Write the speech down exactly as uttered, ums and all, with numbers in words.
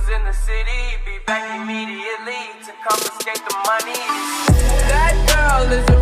was in the city, be back immediately to confiscate the money. That girl is a